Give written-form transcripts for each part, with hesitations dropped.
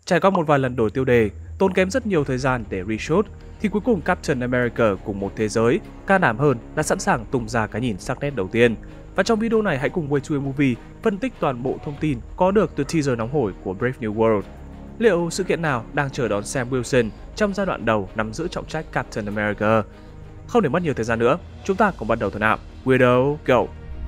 Trải qua một vài lần đổi tiêu đề, tốn kém rất nhiều thời gian để reshoot, thì cuối cùng Captain America cùng một thế giới, can đảm hơn đã sẵn sàng tung ra cái nhìn sắc nét đầu tiên. Và trong video này hãy cùng Way to a Movie phân tích toàn bộ thông tin có được từ teaser nóng hổi của Brave New World. Liệu sự kiện nào đang chờ đón Sam Wilson trong giai đoạn đầu nắm giữ trọng trách Captain America? Không để mất nhiều thời gian nữa, chúng ta cùng bắt đầu thôi nào. Video go!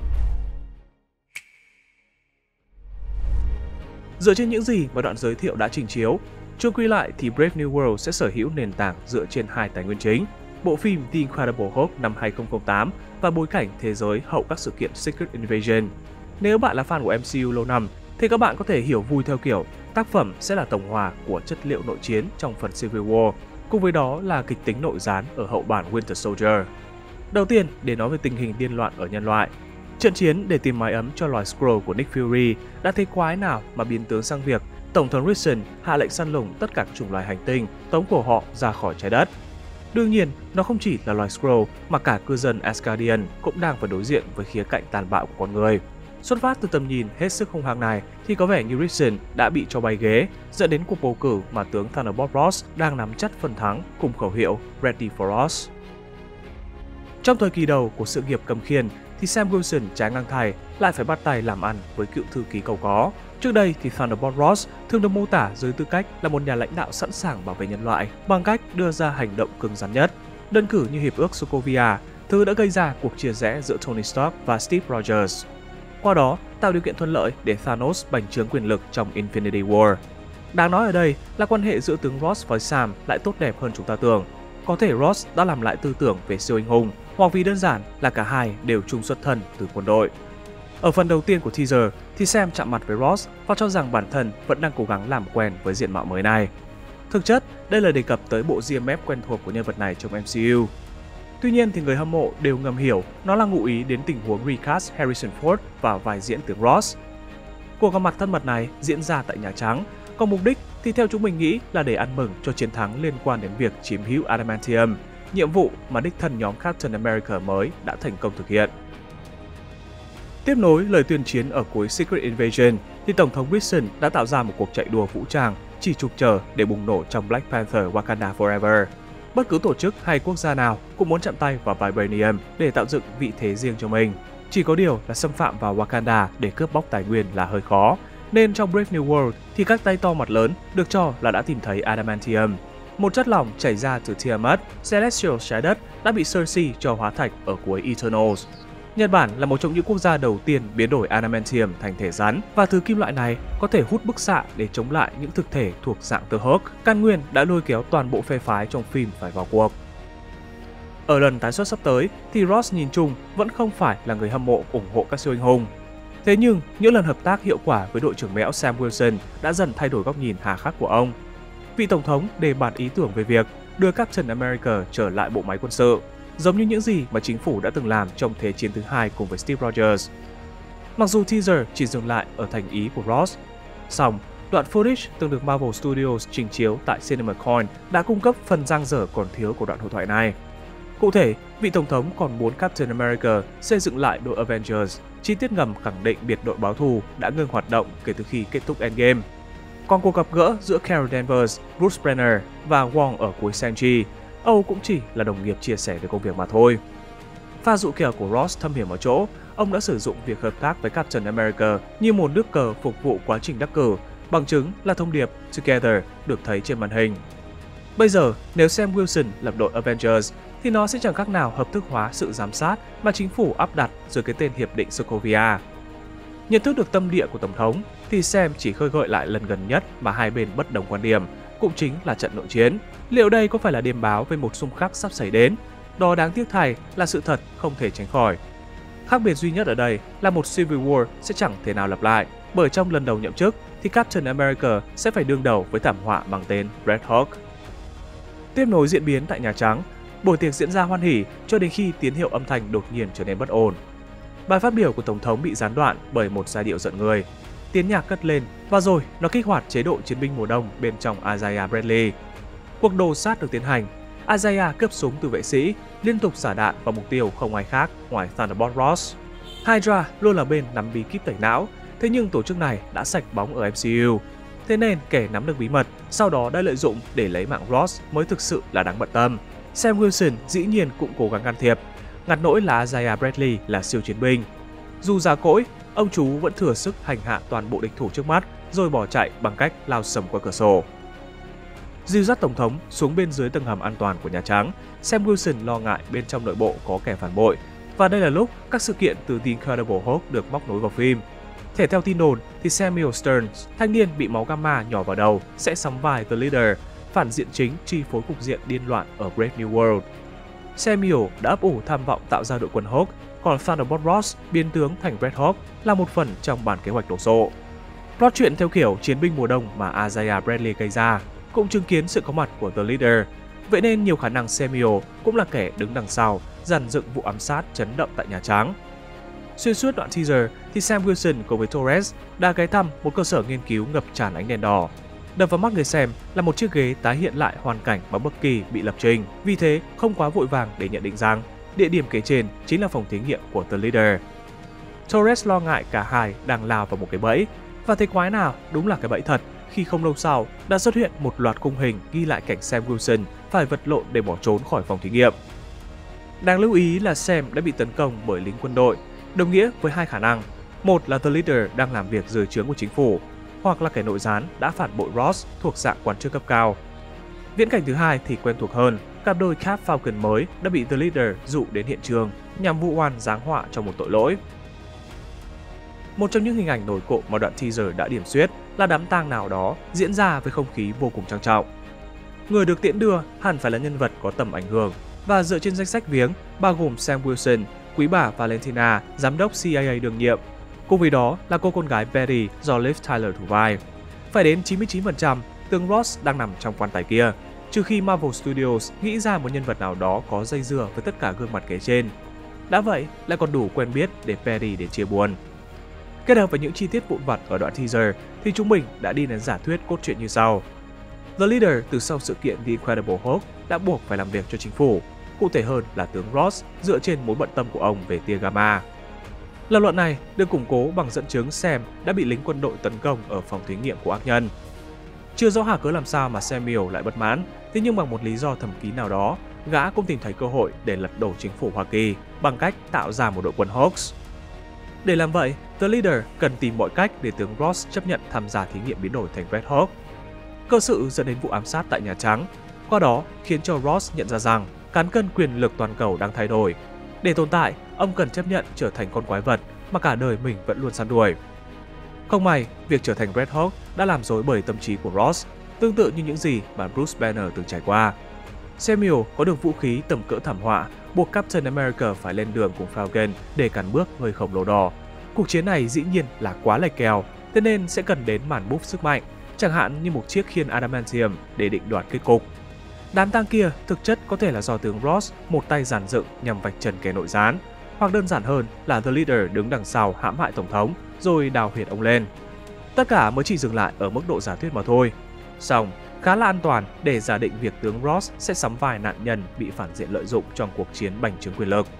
Dựa trên những gì mà đoạn giới thiệu đã trình chiếu, chung quy lại thì Brave New World sẽ sở hữu nền tảng dựa trên hai tài nguyên chính: bộ phim The Incredible Hulk năm 2008 và bối cảnh thế giới hậu các sự kiện Secret Invasion. Nếu bạn là fan của MCU lâu năm, thì các bạn có thể hiểu vui theo kiểu tác phẩm sẽ là tổng hòa của chất liệu nội chiến trong phần Civil War, cùng với đó là kịch tính nội gián ở hậu bản Winter Soldier. Đầu tiên, để nói về tình hình điên loạn ở nhân loại. Trận chiến để tìm mái ấm cho loài Skrull của Nick Fury đã thấy quái nào mà biến tướng sang việc Tổng thống Reason hạ lệnh săn lùng tất cả các chủng loài hành tinh, tống cổ họ ra khỏi trái đất. Đương nhiên, nó không chỉ là loài Skrull mà cả cư dân Asgardian cũng đang phải đối diện với khía cạnh tàn bạo của con người. Xuất phát từ tầm nhìn hết sức hung hăng này thì có vẻ như Reason đã bị cho bay ghế, dẫn đến cuộc bầu cử mà tướng Thunderbolt Ross đang nắm chắc phần thắng cùng khẩu hiệu Ready for Ross. Trong thời kỳ đầu của sự nghiệp cầm khiên thì Sam Wilson trái ngang thai lại phải bắt tay làm ăn với cựu thư ký giàu có. Trước đây thì Thunderbolt Ross thường được mô tả dưới tư cách là một nhà lãnh đạo sẵn sàng bảo vệ nhân loại bằng cách đưa ra hành động cứng rắn nhất. Đơn cử như hiệp ước Sokovia, thứ đã gây ra cuộc chia rẽ giữa Tony Stark và Steve Rogers. Qua đó, tạo điều kiện thuận lợi để Thanos bành trướng quyền lực trong Infinity War. Đáng nói ở đây là quan hệ giữa tướng Ross với Sam lại tốt đẹp hơn chúng ta tưởng. Có thể Ross đã làm lại tư tưởng về siêu anh hùng, hoặc vì đơn giản là cả hai đều chung xuất thân từ quân đội. Ở phần đầu tiên của teaser thì Sam chạm mặt với Ross và cho rằng bản thân vẫn đang cố gắng làm quen với diện mạo mới này. Thực chất, đây là đề cập tới bộ GMF quen thuộc của nhân vật này trong MCU. Tuy nhiên thì người hâm mộ đều ngầm hiểu nó là ngụ ý đến tình huống recast Harrison Ford vào vai diễn tướng Ross. Cuộc gặp mặt thân mật này diễn ra tại Nhà Trắng, còn mục đích thì theo chúng mình nghĩ là để ăn mừng cho chiến thắng liên quan đến việc chiếm hữu Adamantium, nhiệm vụ mà đích thân nhóm Captain America mới đã thành công thực hiện. Tiếp nối lời tuyên chiến ở cuối Secret Invasion thì Tổng thống Wilson đã tạo ra một cuộc chạy đua vũ trang chỉ trục chờ để bùng nổ trong Black Panther Wakanda Forever. Bất cứ tổ chức hay quốc gia nào cũng muốn chạm tay vào Vibranium để tạo dựng vị thế riêng cho mình. Chỉ có điều là xâm phạm vào Wakanda để cướp bóc tài nguyên là hơi khó, nên trong Brave New World thì các tay to mặt lớn được cho là đã tìm thấy Adamantium, một chất lỏng chảy ra từ Tiamat, Celestial trái đất đã bị Cersei cho hóa thạch ở cuối Eternals. Nhật Bản là một trong những quốc gia đầu tiên biến đổi Adamantium thành thể rắn, và thứ kim loại này có thể hút bức xạ để chống lại những thực thể thuộc dạng tơ Hulk. Căn nguyên đã lôi kéo toàn bộ phe phái trong phim phải vào cuộc. Ở lần tái xuất sắp tới thì Ross nhìn chung vẫn không phải là người hâm mộ ủng hộ các siêu anh hùng. Thế nhưng những lần hợp tác hiệu quả với đội trưởng mẽo Sam Wilson đã dần thay đổi góc nhìn hà khắc của ông. Vị tổng thống đề bạt ý tưởng về việc đưa Captain America trở lại bộ máy quân sự, giống như những gì mà chính phủ đã từng làm trong Thế chiến thứ hai cùng với Steve Rogers. Mặc dù teaser chỉ dừng lại ở thành ý của Ross, song đoạn footage từng được Marvel Studios trình chiếu tại CinemaCon đã cung cấp phần dang dở còn thiếu của đoạn hội thoại này. Cụ thể, vị tổng thống còn muốn Captain America xây dựng lại đội Avengers, chi tiết ngầm khẳng định biệt đội báo thù đã ngừng hoạt động kể từ khi kết thúc Endgame. Còn cuộc gặp gỡ giữa Carol Danvers, Bruce Banner và Wong ở cuối Shang-Chi, Âu cũng chỉ là đồng nghiệp chia sẻ về công việc mà thôi. Pha dụ kèo của Ross thâm hiểm ở chỗ, ông đã sử dụng việc hợp tác với Captain America như một nước cờ phục vụ quá trình đắc cử, bằng chứng là thông điệp Together được thấy trên màn hình. Bây giờ, nếu Sam Wilson lập đội Avengers, thì nó sẽ chẳng khác nào hợp thức hóa sự giám sát mà chính phủ áp đặt dưới cái tên Hiệp định Sokovia. Nhận thức được tâm địa của Tổng thống, thì Sam chỉ khơi gợi lại lần gần nhất mà hai bên bất đồng quan điểm, cũng chính là trận nội chiến. Liệu đây có phải là điềm báo về một xung khắc sắp xảy đến? Đó đáng tiếc thay là sự thật không thể tránh khỏi. Khác biệt duy nhất ở đây là một Civil War sẽ chẳng thể nào lặp lại, bởi trong lần đầu nhậm chức thì Captain America sẽ phải đương đầu với thảm họa mang tên Red Hulk. Tiếp nối diễn biến tại Nhà Trắng, buổi tiệc diễn ra hoan hỉ cho đến khi tín hiệu âm thanh đột nhiên trở nên bất ổn. Bài phát biểu của Tổng thống bị gián đoạn bởi một giai điệu giận người. Tiếng nhạc cất lên và rồi nó kích hoạt chế độ chiến binh mùa đông bên trong Isaiah Bradley. Cuộc đồ sát được tiến hành. Isaiah cướp súng từ vệ sĩ, liên tục xả đạn vào mục tiêu không ai khác ngoài Thunderbolt Ross. Hydra luôn là bên nắm bí kíp tẩy não, thế nhưng tổ chức này đã sạch bóng ở MCU. Thế nên kẻ nắm được bí mật sau đó đã lợi dụng để lấy mạng Ross mới thực sự là đáng bận tâm. Sam Wilson dĩ nhiên cũng cố gắng can thiệp, ngặt nỗi là Isaiah Bradley là siêu chiến binh. Dù già cỗi, ông chú vẫn thừa sức hành hạ toàn bộ địch thủ trước mắt rồi bỏ chạy bằng cách lao sầm qua cửa sổ. Dìu dắt Tổng thống xuống bên dưới tầng hầm an toàn của Nhà Trắng, Sam Wilson lo ngại bên trong nội bộ có kẻ phản bội. Và đây là lúc các sự kiện từ The Incredible Hulk được móc nối vào phim. Thể theo tin đồn thì Samuel Stearns, thanh niên bị máu gamma nhỏ vào đầu, sẽ sắm vai The Leader, phản diện chính chi phối cục diện điên loạn ở Brave New World. Samuel đã ấp ủ tham vọng tạo ra đội quân Hulk, còn Thunderbolt Ross biến tướng thành Red Hulk là một phần trong bản kế hoạch đổ sộ. Plot truyện theo kiểu chiến binh mùa đông mà Isaiah Bradley gây ra cũng chứng kiến sự có mặt của The Leader. Vậy nên nhiều khả năng Samuel cũng là kẻ đứng đằng sau dàn dựng vụ ám sát chấn động tại Nhà Trắng. Xuyên suốt đoạn teaser thì Sam Wilson cùng với Torres đã ghé thăm một cơ sở nghiên cứu ngập tràn ánh đèn đỏ. Đập vào mắt người xem là một chiếc ghế tái hiện lại hoàn cảnh mà Bucky bị lập trình, vì thế không quá vội vàng để nhận định rằng địa điểm kế trên chính là phòng thí nghiệm của The Leader. Torres lo ngại cả hai đang lao vào một cái bẫy, và thế quái nào đúng là cái bẫy thật khi không lâu sau đã xuất hiện một loạt khung hình ghi lại cảnh Sam Wilson phải vật lộn để bỏ trốn khỏi phòng thí nghiệm. Đáng lưu ý là Sam đã bị tấn công bởi lính quân đội, đồng nghĩa với hai khả năng. Một là The Leader đang làm việc dưới trướng của chính phủ, hoặc là kẻ nội gián đã phản bội Ross thuộc dạng quan chức cấp cao. Viễn cảnh thứ hai thì quen thuộc hơn, cặp đôi Cap Falcon mới đã bị The Leader dụ đến hiện trường nhằm vu oan giáng họa cho một tội lỗi. Một trong những hình ảnh nổi cộm mà đoạn teaser đã điểm xuyết là đám tang nào đó diễn ra với không khí vô cùng trang trọng. Người được tiễn đưa hẳn phải là nhân vật có tầm ảnh hưởng, và dựa trên danh sách viếng bao gồm Sam Wilson, quý bà Valentina, giám đốc CIA đương nhiệm, cùng với đó là cô con gái Betty do Liv Tyler thủ vai. Phải đến 99% tướng Ross đang nằm trong quan tài kia, trừ khi Marvel Studios nghĩ ra một nhân vật nào đó có dây dưa với tất cả gương mặt kế trên. Đã vậy lại còn đủ quen biết để Perry để chia buồn. Kết hợp với những chi tiết vụn vặt ở đoạn teaser thì chúng mình đã đi đến giả thuyết cốt truyện như sau. The Leader từ sau sự kiện The Incredible Hulk đã buộc phải làm việc cho chính phủ, cụ thể hơn là tướng Ross dựa trên mối bận tâm của ông về tia gamma. Lập luận này được củng cố bằng dẫn chứng Sam đã bị lính quân đội tấn công ở phòng thí nghiệm của ác nhân. Chưa rõ hả cớ làm sao mà Samuel lại bất mãn, thế nhưng bằng một lý do thầm kín nào đó, gã cũng tìm thấy cơ hội để lật đổ chính phủ Hoa Kỳ bằng cách tạo ra một đội quân Hulks. Để làm vậy, The Leader cần tìm mọi cách để tướng Ross chấp nhận tham gia thí nghiệm biến đổi thành Red Hulk. Cơ sự dẫn đến vụ ám sát tại Nhà Trắng, qua đó khiến cho Ross nhận ra rằng cán cân quyền lực toàn cầu đang thay đổi. Để tồn tại, ông cần chấp nhận trở thành con quái vật mà cả đời mình vẫn luôn săn đuổi. Không may, việc trở thành Red Hulk đã làm rối bời tâm trí của Ross, tương tự như những gì mà Bruce Banner từng trải qua. Samuel có được vũ khí tầm cỡ thảm họa, buộc Captain America phải lên đường cùng Falcon để cản bước người khổng lồ đỏ. Cuộc chiến này dĩ nhiên là quá lệch kèo, thế nên sẽ cần đến màn búp sức mạnh, chẳng hạn như một chiếc khiên adamantium để định đoạt kết cục. Đám tang kia thực chất có thể là do tướng Ross một tay dàn dựng nhằm vạch trần kẻ nội gián, hoặc đơn giản hơn là The Leader đứng đằng sau hãm hại tổng thống rồi đào huyệt ông lên. Tất cả mới chỉ dừng lại ở mức độ giả thuyết mà thôi. Song khá là an toàn để giả định việc tướng Ross sẽ sắm vai nạn nhân bị phản diện lợi dụng trong cuộc chiến bành trướng quyền lực.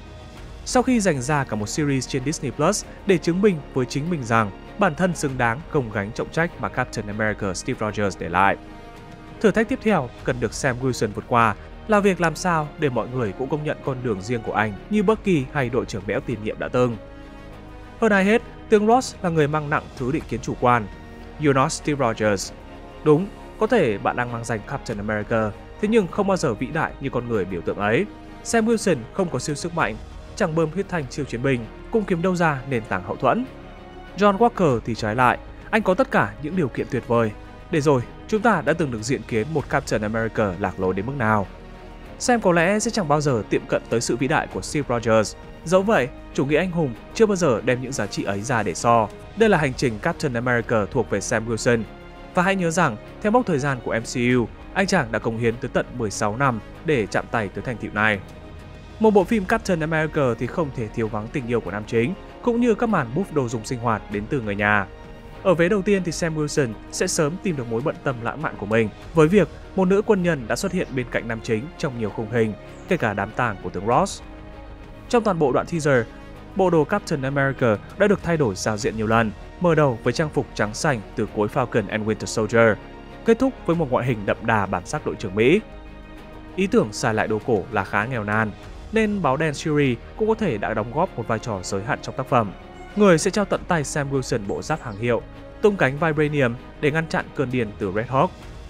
Sau khi dành ra cả một series trên Disney Plus để chứng minh với chính mình rằng bản thân xứng đáng gồng gánh trọng trách mà Captain America Steve Rogers để lại, thử thách tiếp theo cần được Sam Wilson vượt qua là việc làm sao để mọi người cũng công nhận con đường riêng của anh như Bucky hay đội trưởng béo tiền nhiệm đã từng. Hơn ai hết, tướng Ross là người mang nặng thứ định kiến chủ quan. You're not Steve Rogers. Đúng, có thể bạn đang mang danh Captain America, thế nhưng không bao giờ vĩ đại như con người biểu tượng ấy. Sam Wilson không có siêu sức mạnh, chẳng bơm huyết thanh siêu chiến binh, cũng kiếm đâu ra nền tảng hậu thuẫn. John Walker thì trái lại, anh có tất cả những điều kiện tuyệt vời. Để rồi, chúng ta đã từng được diện kiến một Captain America lạc lối đến mức nào. Sam có lẽ sẽ chẳng bao giờ tiệm cận tới sự vĩ đại của Steve Rogers. Dẫu vậy, chủ nghĩa anh hùng chưa bao giờ đem những giá trị ấy ra để so. Đây là hành trình Captain America thuộc về Sam Wilson. Và hãy nhớ rằng, theo mốc thời gian của MCU, anh chàng đã cống hiến tới tận 16 năm để chạm tay tới thành tựu này. Một bộ phim Captain America thì không thể thiếu vắng tình yêu của nam chính, cũng như các màn búp đồ dùng sinh hoạt đến từ người nhà. Ở vế đầu tiên thì Sam Wilson sẽ sớm tìm được mối bận tâm lãng mạn của mình với việc một nữ quân nhân đã xuất hiện bên cạnh nam chính trong nhiều khung hình, kể cả đám tang của tướng Ross. Trong toàn bộ đoạn teaser, bộ đồ Captain America đã được thay đổi giao diện nhiều lần, mở đầu với trang phục trắng xanh từ cối Falcon and Winter Soldier, kết thúc với một ngoại hình đậm đà bản sắc đội trưởng Mỹ. Ý tưởng xài lại đồ cổ là khá nghèo nàn, nên báo đen Shuri cũng có thể đã đóng góp một vai trò giới hạn trong tác phẩm. Người sẽ trao tận tay Sam Wilson bộ giáp hàng hiệu, tung cánh Vibranium để ngăn chặn cơn điên từ Red Hawk.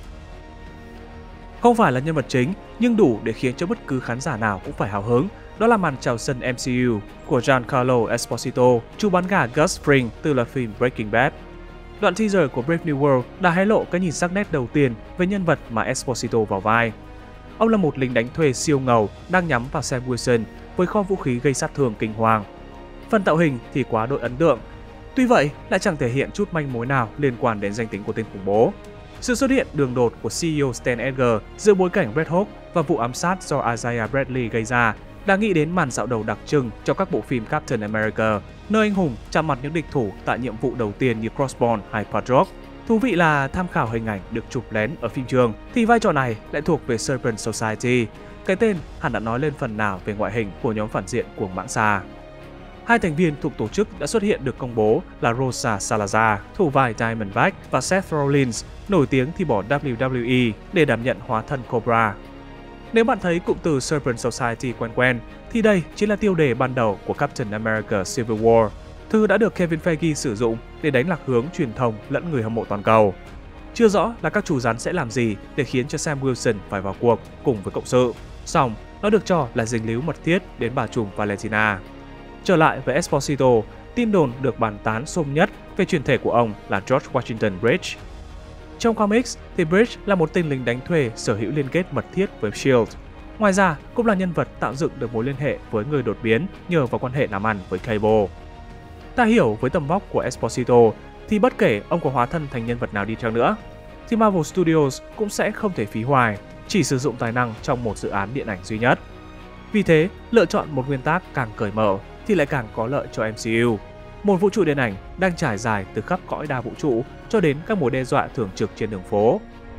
Không phải là nhân vật chính, nhưng đủ để khiến cho bất cứ khán giả nào cũng phải hào hứng. Đó là màn chào sân MCU của Giancarlo Esposito, chú bán gà Gus Fring từ loạt phim Breaking Bad. Đoạn teaser của Brave New World đã hé lộ cái nhìn sắc nét đầu tiên về nhân vật mà Esposito vào vai. Ông là một lính đánh thuê siêu ngầu đang nhắm vào Sam Wilson với kho vũ khí gây sát thương kinh hoàng. Phần tạo hình thì quá đỗi ấn tượng, tuy vậy lại chẳng thể hiện chút manh mối nào liên quan đến danh tính của tên khủng bố. Sự xuất hiện đường đột của CEO Stan Edgar giữa bối cảnh Red Hawk và vụ ám sát do Isaiah Bradley gây ra đã nghĩ đến màn dạo đầu đặc trưng trong các bộ phim Captain America, nơi anh hùng chạm mặt những địch thủ tại nhiệm vụ đầu tiên như Crossbone hay Padrock. Thú vị là tham khảo hình ảnh được chụp lén ở phim trường thì vai trò này lại thuộc về Serpent Society. Cái tên hẳn đã nói lên phần nào về ngoại hình của nhóm phản diện cuồng mãng xà. Hai thành viên thuộc tổ chức đã xuất hiện được công bố là Rosa Salazar, thủ vai Diamondback, và Seth Rollins, nổi tiếng thì bỏ WWE để đảm nhận hóa thân Cobra. Nếu bạn thấy cụm từ Serpent Society quen quen, thì đây chính là tiêu đề ban đầu của Captain America Civil War, thứ đã được Kevin Feige sử dụng để đánh lạc hướng truyền thông lẫn người hâm mộ toàn cầu. Chưa rõ là các chủ rắn sẽ làm gì để khiến cho Sam Wilson phải vào cuộc cùng với cộng sự, song nó được cho là dính líu mật thiết đến bà trùm Valentina. Trở lại với Esposito, tin đồn được bàn tán xôm nhất về chuyển thể của ông là George Washington Bridge. Trong comics thì Bridge là một tên lính đánh thuê sở hữu liên kết mật thiết với S.H.I.E.L.D. Ngoài ra, cũng là nhân vật tạo dựng được mối liên hệ với người đột biến nhờ vào quan hệ làm ăn với Cable. Ta hiểu với tầm vóc của Esposito thì bất kể ông có hóa thân thành nhân vật nào đi chăng nữa, thì Marvel Studios cũng sẽ không thể phí hoài chỉ sử dụng tài năng trong một dự án điện ảnh duy nhất. Vì thế, lựa chọn một nguyên tác càng cởi mở thì lại càng có lợi cho MCU. Một vũ trụ điện ảnh đang trải dài từ khắp cõi đa vũ trụ cho đến các mối đe dọa thường trực trên đường phố.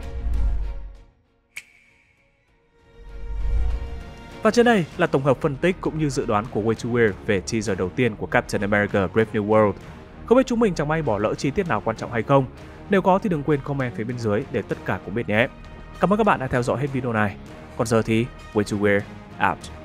Và trên đây là tổng hợp phân tích cũng như dự đoán của Way to Weird về teaser đầu tiên của Captain America Brave New World. Không biết chúng mình chẳng may bỏ lỡ chi tiết nào quan trọng hay không? Nếu có thì đừng quên comment phía bên dưới để tất cả cùng biết nhé. Cảm ơn các bạn đã theo dõi hết video này. Còn giờ thì Way to Weird out.